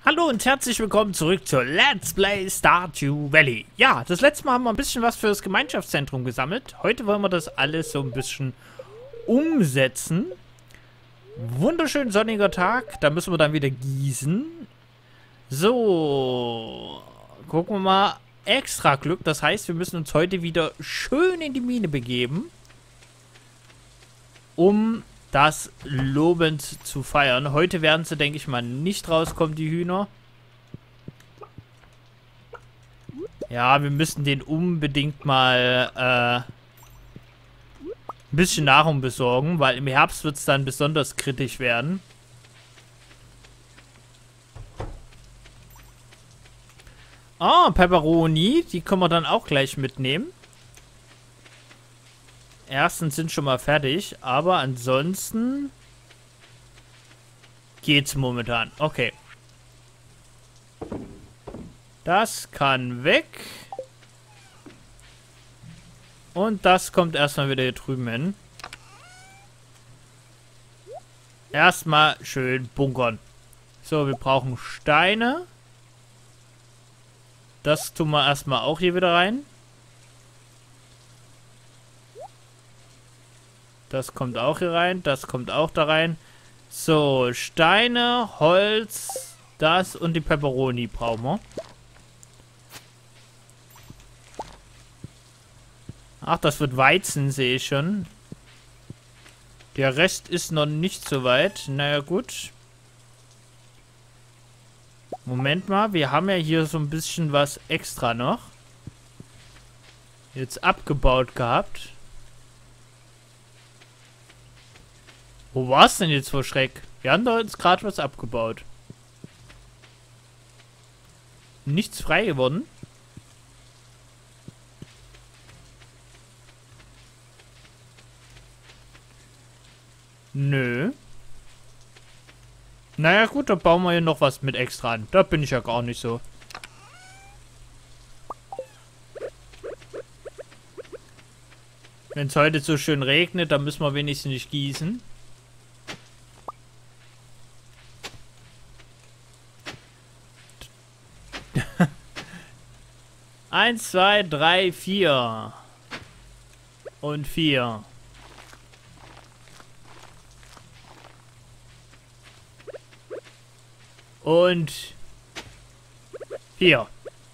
Hallo und herzlich willkommen zurück zur Let's Play Stardew Valley. Ja, das letzte Mal haben wir ein bisschen was für das Gemeinschaftszentrum gesammelt. Heute wollen wir das alles so ein bisschen umsetzen. Wunderschön sonniger Tag, da müssen wir dann wieder gießen. So, gucken wir mal. Extra Glück, das heißt, wir müssen uns heute wieder schön in die Mine begeben, um das lobend zu feiern. Heute werden sie, denke ich mal, nicht rauskommen, die Hühner. Ja, wir müssen denen unbedingt mal ein bisschen Nahrung besorgen, weil im Herbst wird es dann besonders kritisch werden. Ah, Pepperoni, die können wir dann auch gleich mitnehmen. Erstens sind schon mal fertig, aber ansonsten geht's momentan. Okay. Das kann weg. Und das kommt erstmal wieder hier drüben hin. Erstmal schön bunkern. So, wir brauchen Steine. Das tun wir erstmal auch hier wieder rein. Das kommt auch hier rein. Das kommt auch da rein. So, Steine, Holz, das und die Pepperoni brauchen wir. Ach, das wird Weizen, sehe ich schon. Der Rest ist noch nicht so weit. Naja, gut. Moment mal, wir haben ja hier so ein bisschen was extra noch. Jetzt abgebaut gehabt. Wo war es denn jetzt vor Schreck? Wir haben doch jetzt gerade was abgebaut. Nichts frei geworden. Nö. Naja gut, da bauen wir hier noch was mit extra an. Da bin ich ja gar nicht so. Wenn es heute so schön regnet, dann müssen wir wenigstens nicht gießen. Eins, zwei, drei, vier. Und 4. Und 4.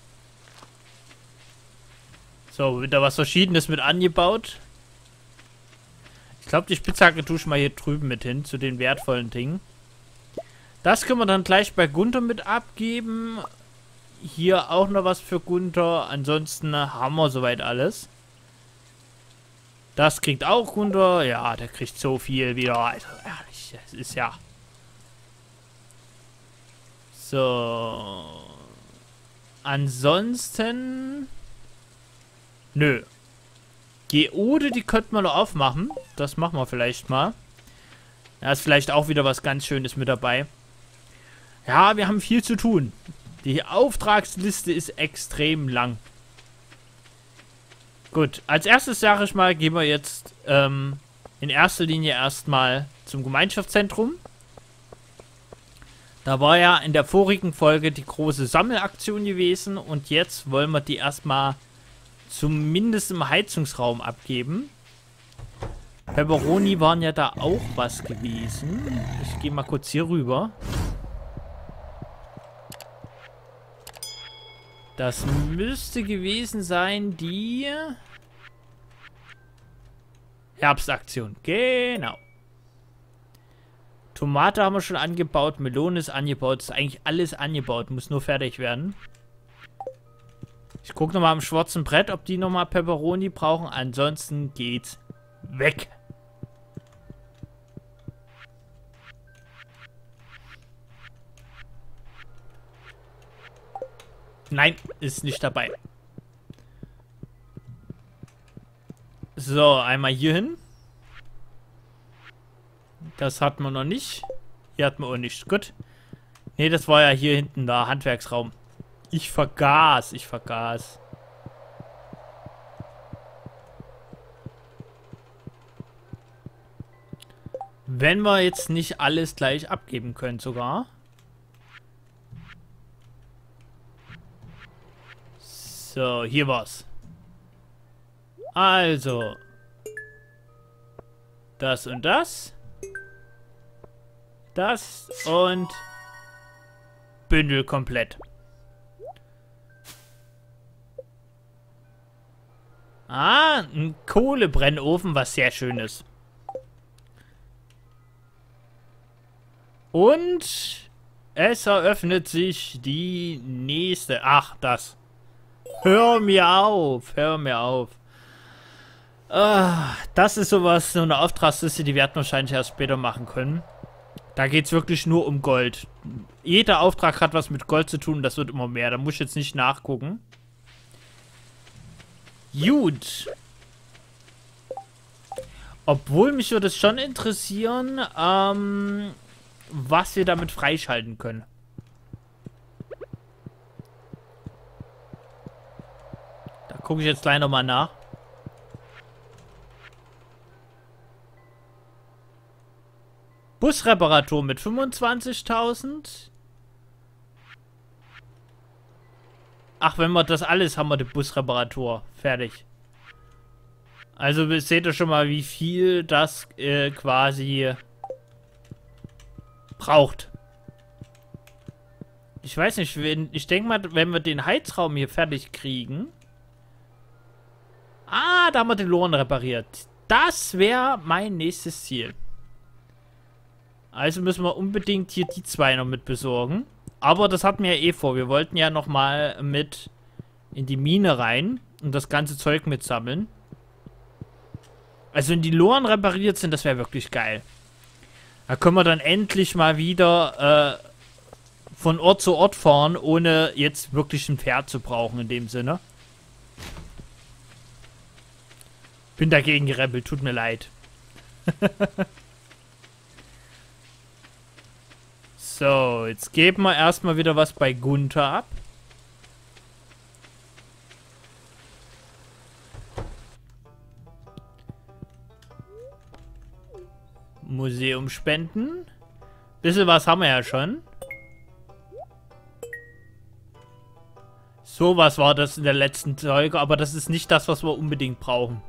So, wird da was Verschiedenes mit angebaut. Ich glaube, die Spitzhacke tue ich mal hier drüben mit hin, zu den wertvollen Dingen. Das können wir dann gleich bei Gunther mit abgeben. Hier auch noch was für Gunther. Ansonsten haben wir soweit alles. Das kriegt auch Gunther. Ja, der kriegt so viel wieder. Also, ehrlich, das ist ja... So. Ansonsten... Nö. Geode, die könnten wir noch aufmachen. Das machen wir vielleicht mal. Da ist vielleicht auch wieder was ganz Schönes mit dabei. Ja, wir haben viel zu tun. Die Auftragsliste ist extrem lang. Gut, als erstes sage ich mal, gehen wir jetzt in erster Linie erstmal zum Gemeinschaftszentrum. Da war ja in der vorigen Folge die große Sammelaktion gewesen und jetzt wollen wir die erstmal zumindest im Heizungsraum abgeben. Pepperoni waren ja da auch was gewesen. Ich gehe mal kurz hier rüber. Das müsste gewesen sein die Herbstaktion. Genau. Tomate haben wir schon angebaut, Melone ist angebaut, ist eigentlich alles angebaut, muss nur fertig werden. Ich gucke nochmal am schwarzen Brett, ob die nochmal Pepperoni brauchen, ansonsten geht's weg. Nein, ist nicht dabei. So, einmal hier hin. Das hatten wir noch nicht. Hier hatten wir auch nicht. Gut. Ne, das war ja hier hinten da, Handwerksraum. Ich vergaß. Wenn wir jetzt nicht alles gleich abgeben können sogar. So, hier war's. Also. Das und das. Das und Bündel komplett. Ah, ein Kohlebrennofen, was sehr schön ist. Und es eröffnet sich die nächste. Ach, das. Hör mir auf, hör mir auf. Ah, das ist sowas, so eine Auftragsliste, die werden wahrscheinlich erst später machen können. Da geht es wirklich nur um Gold. Jeder Auftrag hat was mit Gold zu tun, das wird immer mehr. Da muss ich jetzt nicht nachgucken. Gut. Obwohl mich würde es schon interessieren, was wir damit freischalten können. Da gucke ich jetzt gleich nochmal nach. Busreparatur mit 25.000. Ach, wenn wir das alles haben, wir die Busreparatur. Fertig. Also seht ihr schon mal, wie viel das quasi braucht. Ich weiß nicht, ich denke mal, wenn wir den Heizraum hier fertig kriegen. Ah, da haben wir den Loren repariert. Das wäre mein nächstes Ziel. Also müssen wir unbedingt hier die zwei noch mit besorgen. Aber das hatten wir ja eh vor. Wir wollten ja nochmal mit in die Mine rein und das ganze Zeug mitsammeln. Also wenn die Loren repariert sind, das wäre wirklich geil. Da können wir dann endlich mal wieder von Ort zu Ort fahren, ohne jetzt wirklich ein Pferd zu brauchen in dem Sinne. Bin dagegen gerebelt, tut mir leid. So, jetzt geben wir erstmal wieder was bei Gunther ab. Museum spenden. Bisschen was haben wir ja schon. So was war das in der letzten Folge, aber das ist nicht das, was wir unbedingt brauchen.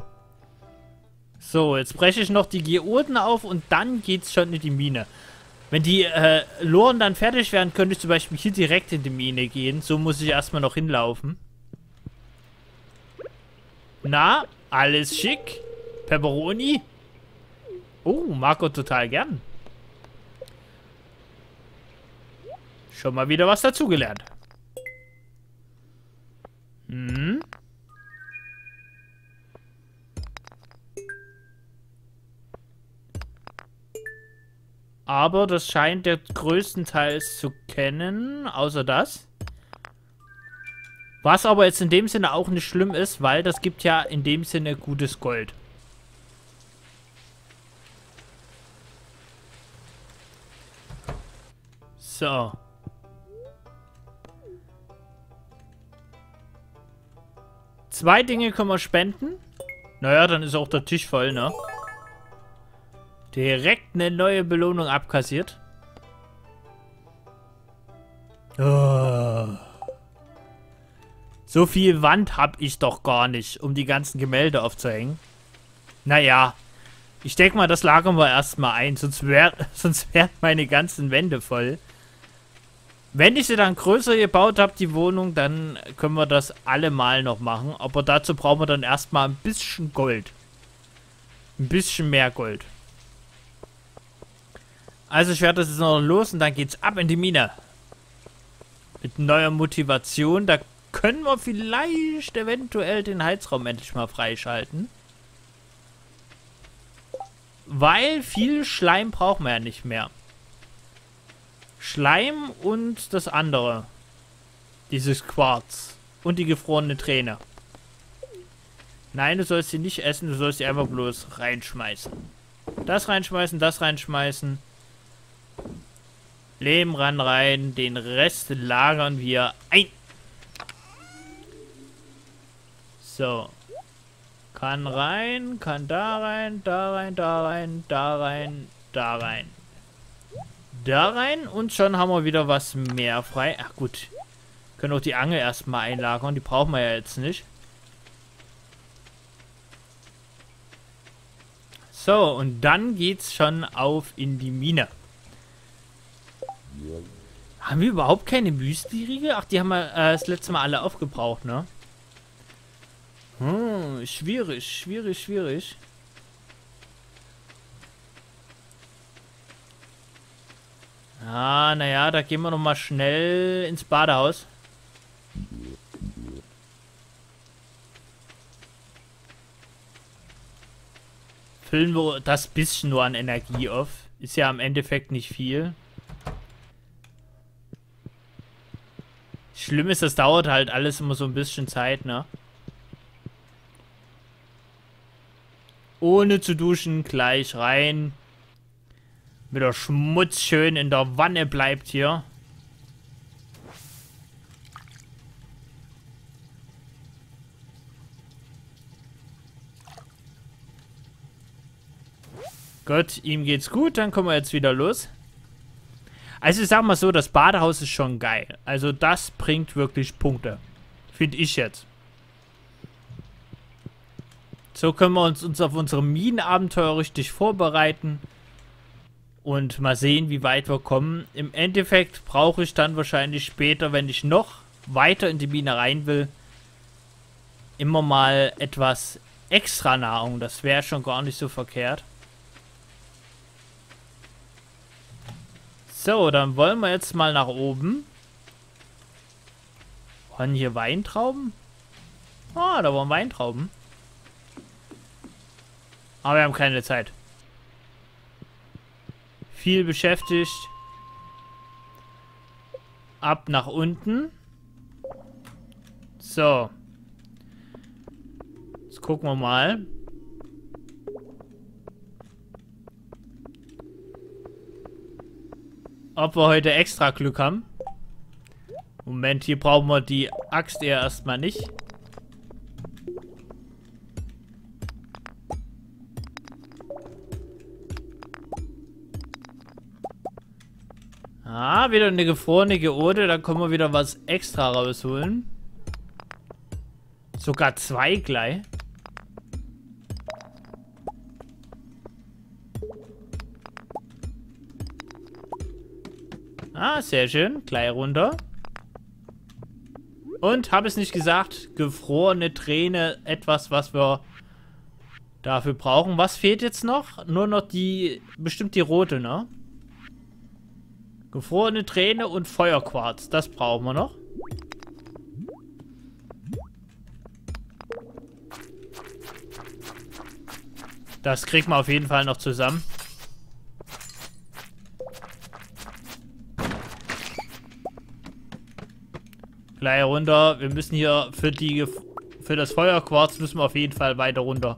So, jetzt breche ich noch die Geoden auf und dann geht's schon in die Mine. Wenn die Loren dann fertig werden, könnte ich zum Beispiel hier direkt in die Mine gehen. So muss ich erstmal noch hinlaufen. Na, alles schick. Pepperoni. Oh, Marco total gern. Schon mal wieder was dazugelernt. Hm. Aber das scheint der größtenteils zu kennen, außer das. Was aber jetzt in dem Sinne auch nicht schlimm ist, weil das gibt ja in dem Sinne gutes Gold. So. Zwei Dinge können wir spenden. Naja, dann ist auch der Tisch voll, ne? Direkt eine neue Belohnung abkassiert. Oh. So viel Wand habe ich doch gar nicht, um die ganzen Gemälde aufzuhängen. Naja, ich denke mal, das lagern wir erstmal ein, sonst wären meine ganzen Wände voll. Wenn ich sie dann größer gebaut habe, die Wohnung, dann können wir das allemal noch machen. Aber dazu brauchen wir dann erstmal ein bisschen Gold. Ein bisschen mehr Gold. Also ich werde das jetzt noch los und dann geht's ab in die Mine. Mit neuer Motivation. Da können wir vielleicht eventuell den Heizraum endlich mal freischalten. Weil viel Schleim brauchen wir ja nicht mehr. Schleim und das andere. Dieses Quarz. Und die gefrorene Träne. Nein, du sollst sie nicht essen, du sollst sie einfach bloß reinschmeißen. Das reinschmeißen, das reinschmeißen. Lehm rein, den Rest lagern wir ein. So. Kann rein, kann da rein, da rein, da rein, da rein, da rein. Da rein und schon haben wir wieder was mehr frei. Ach gut. Können auch die Angel erstmal einlagern. Die brauchen wir ja jetzt nicht. So, und dann geht's schon auf in die Mine. Haben wir überhaupt keine Müsli-Riegel? Ach, die haben wir das letzte Mal alle aufgebraucht, ne? Schwierig, schwierig, schwierig. Ah, naja, da gehen wir nochmal schnell ins Badehaus. Füllen wir das bisschen nur an Energie auf. Ist ja im Endeffekt nicht viel. Schlimm ist, das dauert halt alles immer so ein bisschen Zeit, ne? Ohne zu duschen, gleich rein. Mit der Schmutz schön in der Wanne bleibt hier. Gut, ihm geht's gut, dann kommen wir jetzt wieder los. Also ich sag mal so, das Badehaus ist schon geil. Also das bringt wirklich Punkte. Finde ich jetzt. So können wir uns auf unsere Minenabenteuer richtig vorbereiten. Und mal sehen, wie weit wir kommen. Im Endeffekt brauche ich dann wahrscheinlich später, wenn ich noch weiter in die Mine rein will, immer mal etwas extra Nahrung. Das wäre schon gar nicht so verkehrt. So, dann wollen wir jetzt mal nach oben. Waren hier Weintrauben? Ah, da waren Weintrauben. Aber wir haben keine Zeit. Viel beschäftigt. Ab nach unten. So. Jetzt gucken wir mal. Ob wir heute extra Glück haben. Moment, hier brauchen wir die Axt eher erstmal nicht. Ah, wieder eine gefrorene Geode. Da können wir wieder was extra rausholen. Sogar 2 gleich. Ah, sehr schön. Gleich runter. Und, habe es nicht gesagt, gefrorene Träne, etwas, was wir dafür brauchen. Was fehlt jetzt noch? Nur noch die, bestimmt die rote, ne? Gefrorene Träne und Feuerquarz, das brauchen wir noch. Das kriegen wir auf jeden Fall noch zusammen. Gleich runter. Wir müssen hier für das Feuerquarz müssen wir auf jeden Fall weiter runter.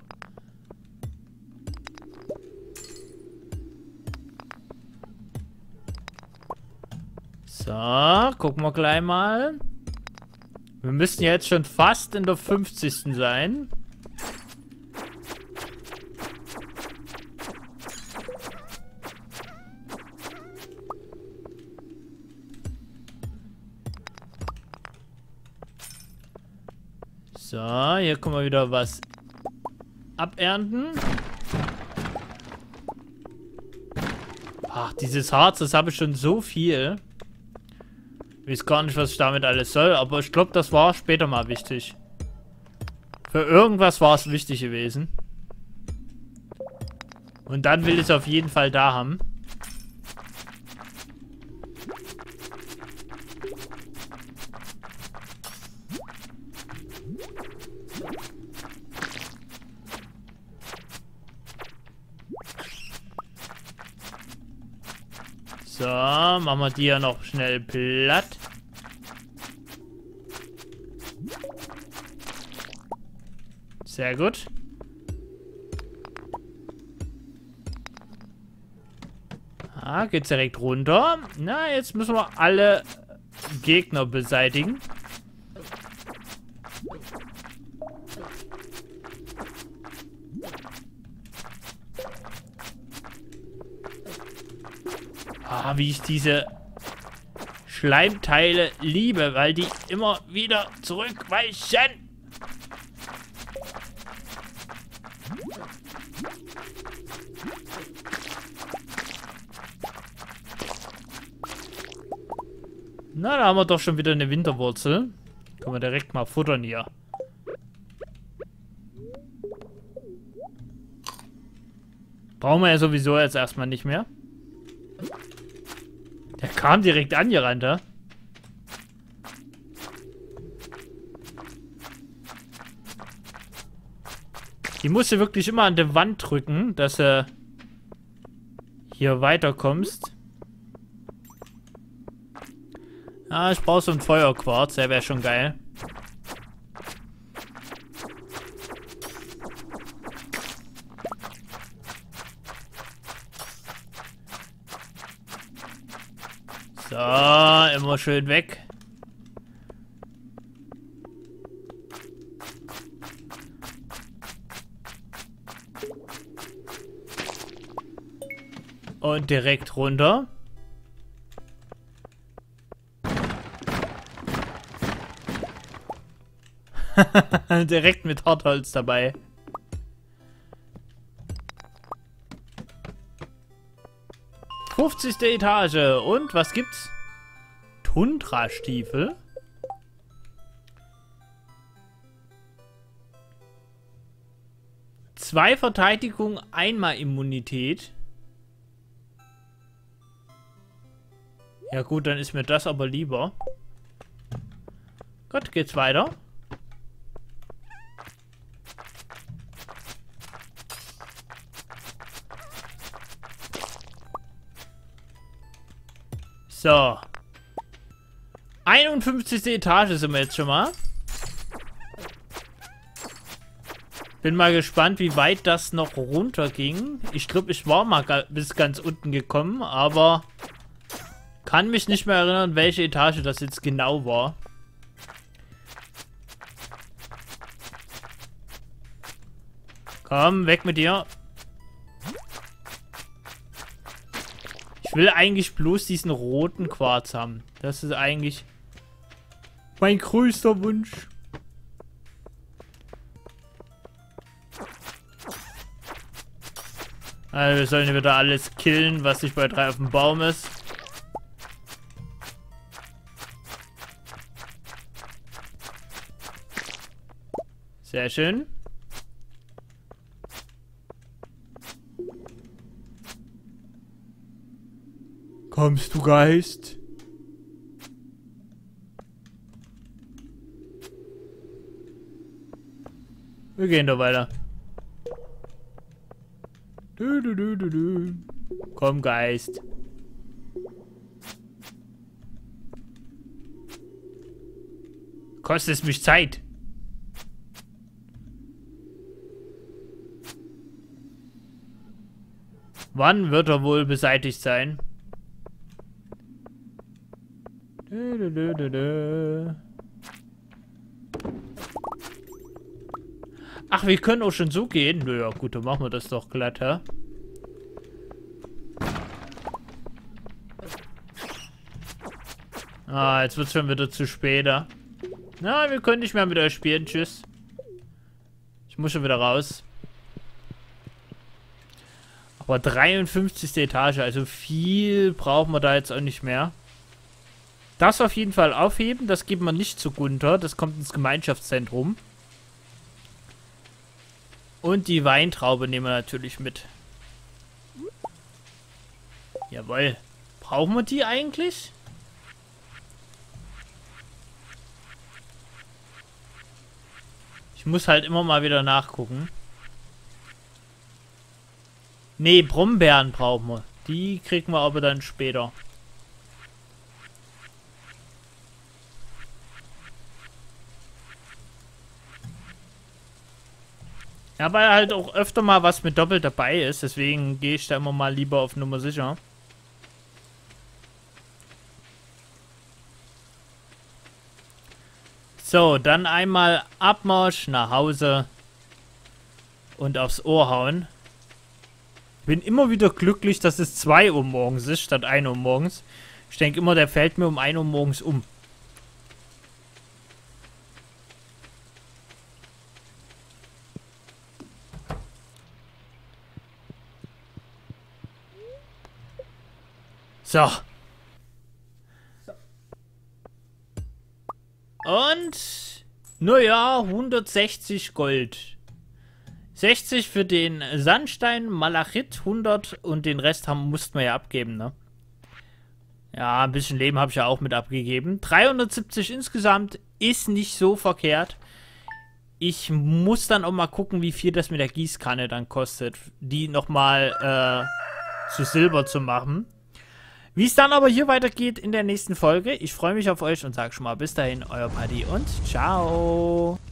So, gucken wir gleich mal. Wir müssen jetzt schon fast in der 50. sein. So, hier können wir wieder was abernten. Ach, dieses Harz, das habe ich schon so viel. Ich weiß gar nicht, was ich damit alles soll, aber ich glaube, das war später mal wichtig. Für irgendwas war es wichtig gewesen. Und dann will ich es auf jeden Fall da haben. So, machen wir die ja noch schnell platt. Sehr gut. Ah, geht's direkt runter. Na, jetzt müssen wir alle Gegner beseitigen. Ah, wie ich diese Schleimteile liebe, weil die immer wieder zurückweichen. Na, da haben wir doch schon wieder eine Winterwurzel. Können wir direkt mal futtern hier. Brauchen wir ja sowieso jetzt erstmal nicht mehr. Der kam direkt angerannt, ja? Die musst du wirklich immer an die Wand drücken, dass du hier weiterkommst. Ah, ich brauche so einen Feuerquarz, der wäre schon geil. So, immer schön weg. Und direkt runter. Direkt mit Hartholz dabei. »50. Etage. Und was gibt's? Tundra-Stiefel. Zwei Verteidigung, einmal Immunität. Ja gut, dann ist mir das aber lieber. Gut, geht's weiter. So. 51. Etage sind wir jetzt schon mal. Bin mal gespannt, wie weit das noch runter ging. Ich glaube, ich war mal bis ganz unten gekommen, aber kann mich nicht mehr erinnern, welche Etage das jetzt genau war. Komm, weg mit dir. Ich will eigentlich bloß diesen roten Quarz haben. Das ist eigentlich mein größter Wunsch. Also wir sollen wieder alles killen, was nicht bei 3 auf dem Baum ist. Sehr schön. Kommst du, Geist? Wir gehen doch weiter. Komm, Geist. Kostet es mich Zeit. Wann wird er wohl beseitigt sein? Ach, wir können auch schon so gehen. Naja, gut, dann machen wir das doch glatt, hä? Ah, jetzt wird es schon wieder zu spät. Na, wir können nicht mehr mit euch spielen. Tschüss. Ich muss schon wieder raus. Aber 53. Etage, also viel brauchen wir da jetzt auch nicht mehr. Das auf jeden Fall aufheben, das geben wir nicht zu Gunther, das kommt ins Gemeinschaftszentrum. Und die Weintraube nehmen wir natürlich mit. Jawohl. Brauchen wir die eigentlich? Ich muss halt immer mal wieder nachgucken. Nee, Brombeeren brauchen wir. Die kriegen wir aber dann später. Ja, weil halt auch öfter mal was mit doppelt dabei ist. Deswegen gehe ich da immer mal lieber auf Nummer sicher. So, dann einmal Abmarsch nach Hause und aufs Ohr hauen. Bin immer wieder glücklich, dass es 2 Uhr morgens ist, statt 1 Uhr morgens. Ich denke immer, der fällt mir um 1 Uhr morgens um. So. Und, naja, 160 Gold. 60 für den Sandstein, Malachit 100 und den Rest mussten wir ja abgeben, ne? Ja, ein bisschen Leben habe ich ja auch mit abgegeben. 370 insgesamt ist nicht so verkehrt. Ich muss dann auch mal gucken, wie viel das mit der Gießkanne dann kostet, die nochmal zu Silber zu machen. Wie es dann aber hier weitergeht in der nächsten Folge. Ich freue mich auf euch und sage schon mal bis dahin, euer Paddy und ciao.